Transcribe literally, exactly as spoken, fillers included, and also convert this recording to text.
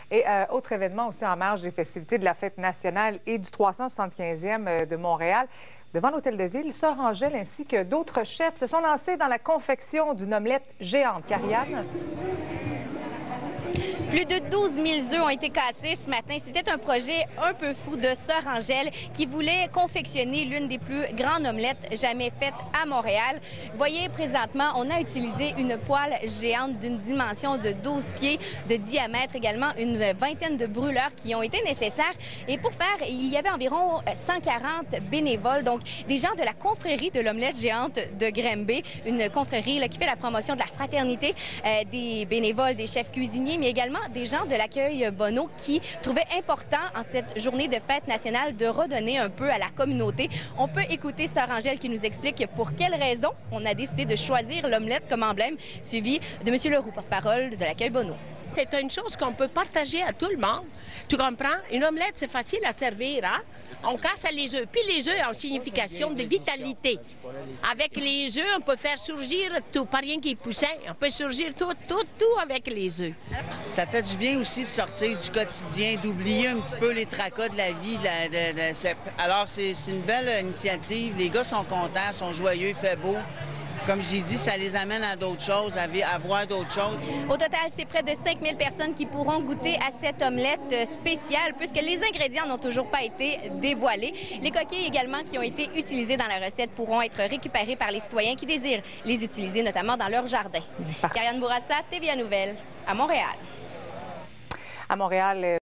Et euh, autre événement aussi en marge des festivités de la Fête nationale et du trois cent soixante-quinzième de Montréal. Devant l'Hôtel de Ville, Sœur Angèle ainsi que d'autres chefs se sont lancés dans la confection d'une omelette géante. Karianne? Plus de douze mille œufs ont été cassés ce matin. C'était un projet un peu fou de Sœur Angèle qui voulait confectionner l'une des plus grandes omelettes jamais faites à Montréal. Vous voyez, présentement, on a utilisé une poêle géante d'une dimension de douze pieds de diamètre, également une vingtaine de brûleurs qui ont été nécessaires. Et pour faire, il y avait environ cent quarante bénévoles, donc des gens de la confrérie de l'omelette géante de Granby, une confrérie là, qui fait la promotion de la fraternité, euh, des bénévoles, des chefs cuisiniers, mais également des gens de l'accueil Bonneau qui trouvaient important en cette journée de fête nationale de redonner un peu à la communauté. On peut écouter Sœur Angèle qui nous explique pour quelles raisons on a décidé de choisir l'omelette comme emblème, suivi de M. Leroux, porte-parole de l'accueil Bonneau. C'est une chose qu'on peut partager à tout le monde. Tu comprends? Une omelette, c'est facile à servir, hein? On casse les œufs. Puis les œufs ont signification de vitalité. Avec les œufs, on peut faire surgir tout, pas rien qui poussait. On peut surgir tout, tout, tout avec les œufs. Ça fait du bien aussi de sortir du quotidien, d'oublier un petit peu les tracas de la vie. De la, de, de, alors, c'est une belle initiative. Les gars sont contents, sont joyeux, il fait beau. Comme j'ai dit, ça les amène à d'autres choses, à, à voir d'autres choses. Au total, c'est près de cinq mille personnes qui pourront goûter à cette omelette spéciale, puisque les ingrédients n'ont toujours pas été dévoilés. Les coquilles également qui ont été utilisées dans la recette pourront être récupérées par les citoyens qui désirent les utiliser, notamment dans leur jardin. Karianne Bourassa, T V A Nouvelles, à Montréal. À Montréal.